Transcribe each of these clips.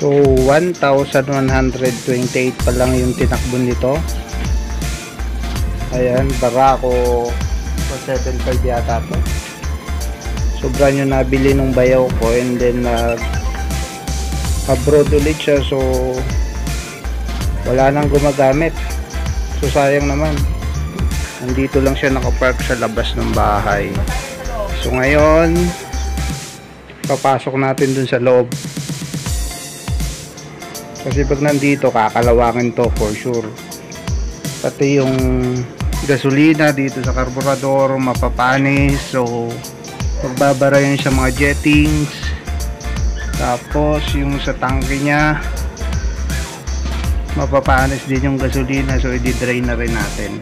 So 1,128 pa lang yung tinakbo nito. Ayan, Barako 7.5 yata to. Sobra nyo nabili nung bayaw ko, and then abroad ulit siya, so wala nang gumagamit. So sayang naman, nandito lang siya nakapark sa labas ng bahay. So ngayon papasok natin dun sa loob, kasi pag nandito kakalawangin to for sure. Pati yung gasolina dito sa karburador mapapanis, so magbabara yun sa mga jettings. Tapos yung sa tangke nya mapapanis din yung gasolina, so i-dry na rin natin.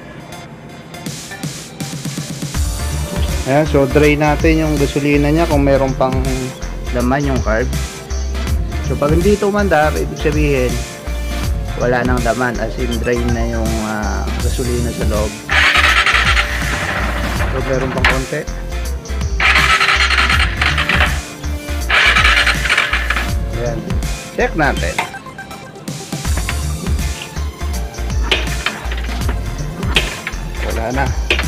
Ayan, so dry natin yung gasolina nya kung meron pang laman yung carb. So pag hindi ito umandar, ibig sabihin wala nang laman, as in dry na yung gasolina sa loob. So meron pang konti. Ayan, check natin. Wala na.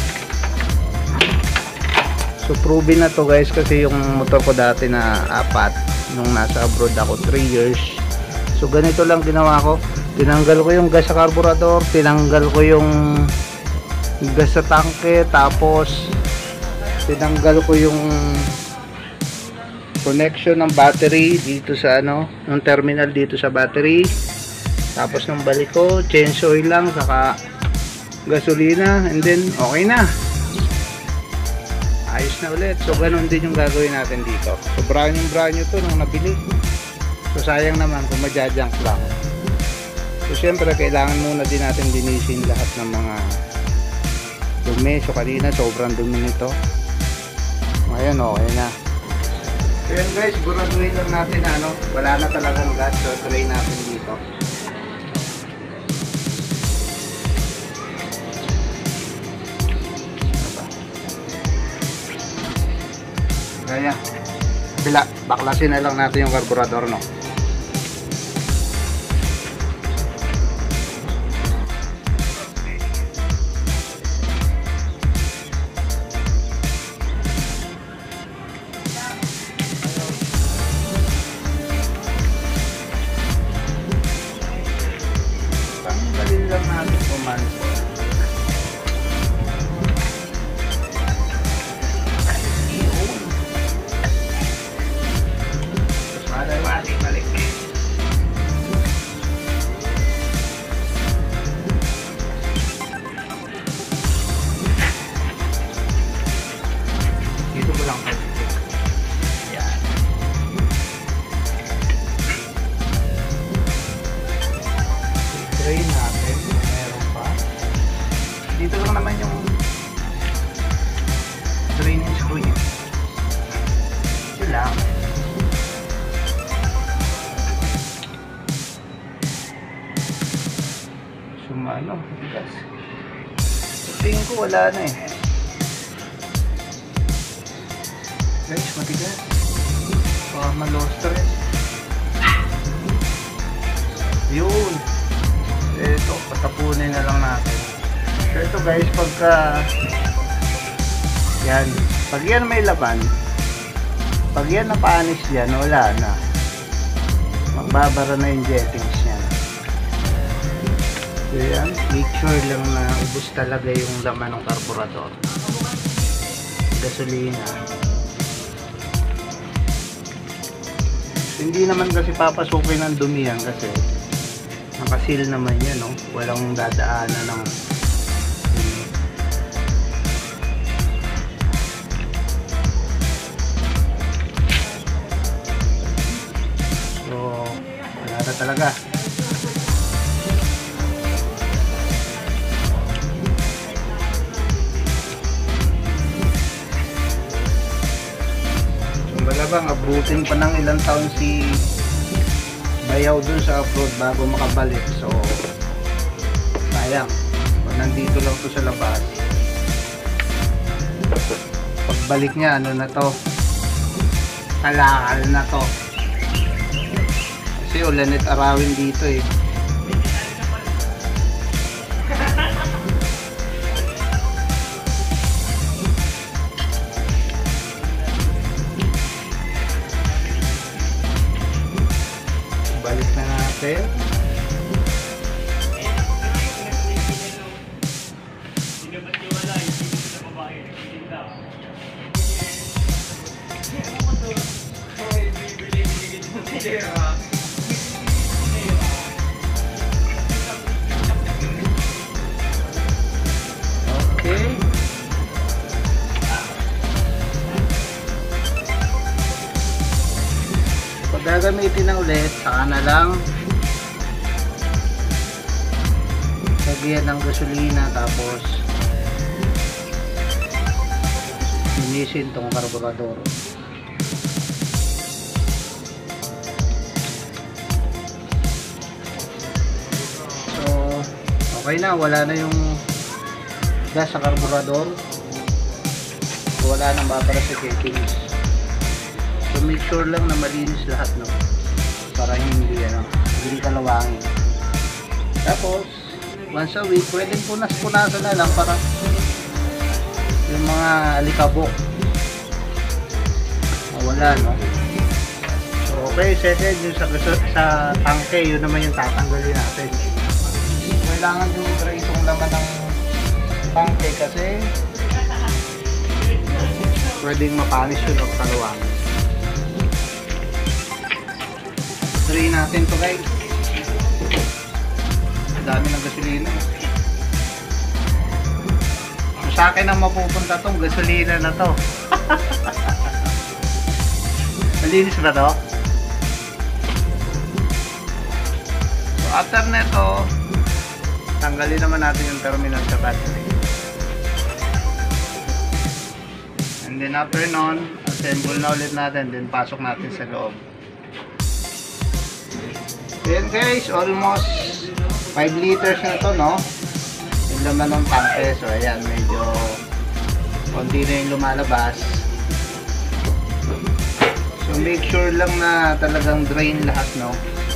So proven na to guys, kasi yung motor ko dati na 4 nung nasa abroad ako 3 years. So ganito lang ginawa ko, tinanggal ko yung gas sa carburetor, tinanggal ko yung gas sa tangke, tapos tinanggal ko yung connection ng battery dito sa yung terminal dito sa battery. Tapos nung balik ko, change oil lang saka gasolina, and then okay na, ayos na ulit. So ganun din yung gagawin natin dito. So brand new to nung nabili. So sayang naman kung majajunk lang. So syempre kailangan muna din natin linisin lahat ng mga dumi. So kanina sobrang dumi nito. Ngayon okay na. So yan guys, siguraduhin lang natin na wala na talagang gas. So try natin dito. Kaya baklasin na lang natin yung carburetor, no? Tanggalin lang natin kumanso. Dito ko lang yan. Drain natin, meron pa. Dito lang naman yung draining screw niya. Ito lang. Sumano, bigas. Tingin ko wala na eh. Guys, matigas. Malo-stress. Yun. Ito, patapunin na lang natin. So ito guys, pagka yan, pag yan may laban, pag yan napanis yan, wala na. Magbabara na yung jettings yan. So yan, make sure lang na ubos talaga yung laman ng carburetor. Gasolina. Hindi naman kasi papasukin ng dumi yan, kasi nakasil naman yan, no? Walang dadaanan ng dumi. So wala na talaga. Malabang abutin pa ng ilang taon si bayaw dun sa abroad bago makabalik. So sayang, pag nandito lang to sa labas, pagbalik niya ano na to, kalakal na to. As Kasi ulan at arawin dito eh. Balik na natin. Okay. Pag gagamitin na ulit, saka na lang lagyan ng gasolina, tapos linisin tong karburador. So okay na, wala na yung gas sa karburador, wala nang babara sa checkings. So make sure lang na malinis lahat, no, para hindi kalawangin. Tapos once a week, pwedeng punas-punasan na lang para yung mga alikabok mawala, no. So okay, second yung sa tangke, yun naman yung tatanggalin natin. Kailangan yung itong laman ng tangke kasi pwedeng mapanis yun o kalawangin. Try natin to, guys. Dami ng gasolina. Sa akin ang mapupunta tong gasolina na to. Malinis ba to? So after neto, tanggalin naman natin yung terminal sa battery. And then after nun, assemble na ulit natin, then pasok natin sa loob. Then guys, almost 5 liters na to, no? Yung laman ng tangke. So ayan, medyo konti na yung lumalabas. So make sure lang na talagang drain lahat, no?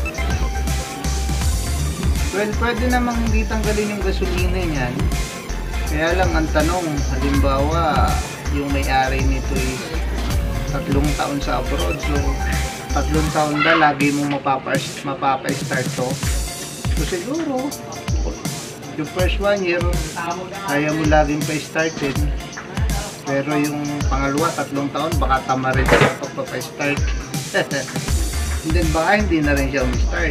Well, pwede namang hindi tanggalin yung gasolina niyan. Kaya lang ang tanong, halimbawa yung may-ari nito is 3 taon sa abroad. So 3 taon ba lagi mong mapapa-start to? So siguro yung first 1 year kaya mo laging pa-startin, pero yung pangalawa 3 taon baka tama rin siya pagpapa-start. And then baka hindi na rin siya um-start.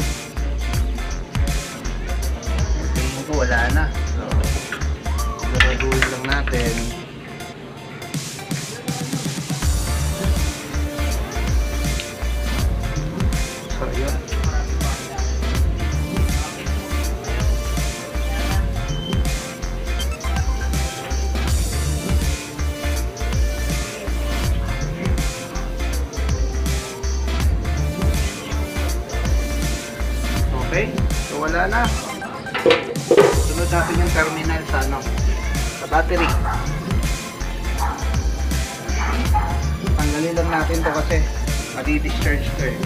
Tingin ko wala na, so gagawin lang natin. So yun. Okay, so wala na. Sunod natin yung terminal sa sa battery. Tanggalin lang natin to kasi madi-discharge to eh.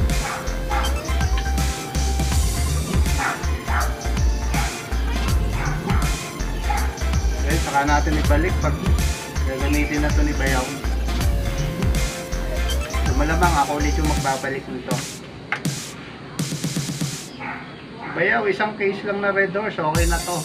Okay, saka natin ibalik pag gagamitin na to ni Bayaw. So malamang ako ulit yung magbabalik nito. Bayaw, isang case lang na red doors, okay na to.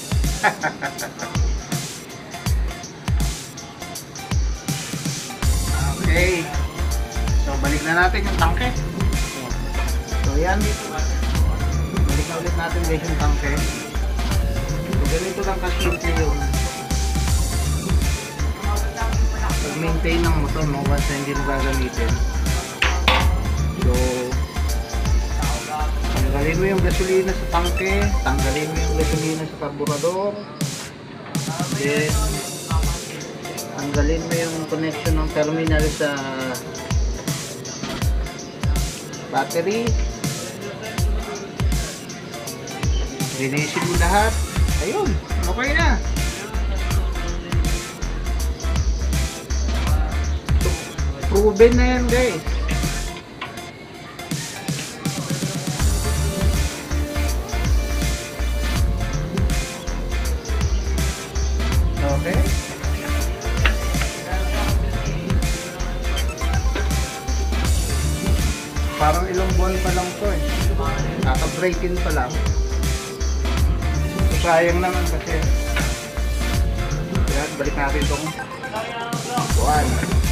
Okay, so balik na natin yung tangke. So yan, balik na ulit natin guys yung tangke. So ganito lang kasimple yung pag-maintain ng motor, no? Basta hindi mo gagamitin. So tanggalin mo yung gasolina sa tangke, tanggalin mo yung gasolina sa karburador, then tanggalin mo yung connection ng terminal sa battery, linisin mo lahat, ayun, okay na. So, proven na yan guys. parang ilang buwan pa lang to eh. Kaka-break-in pa lang. So, sayang naman kasi. Yan, balik natin itong buwan.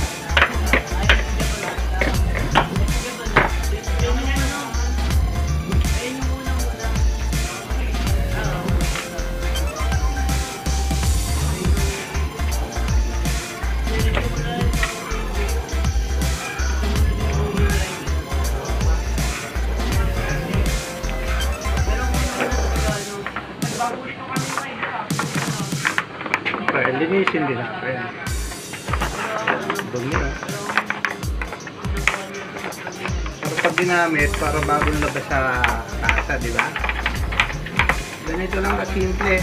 Okay, linisin din natin. Dumi na. Pero pag ginamit, para bagong labas sa kasa, di ba? Ganito lang kasimple.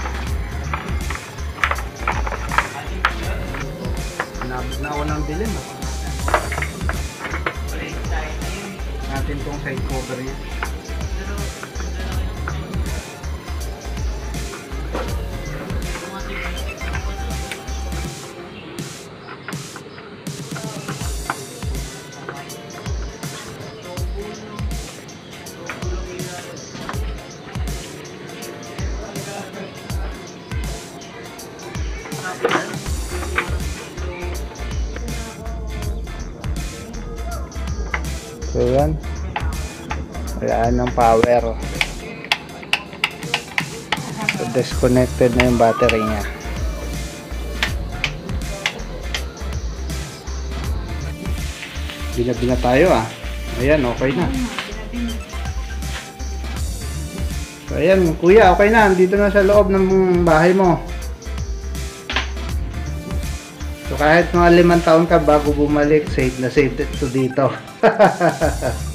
Nabot na ako ng dilim. Natin tong side cover niya. So yan, wala ng power. So disconnected na yung battery niya. Binabi na tayo ah. Ayan, okay na. So ayan kuya, okay na. Dito na sa loob ng bahay mo. So kahit mga 5 taon ka bago bumalik, safe na safe to dito.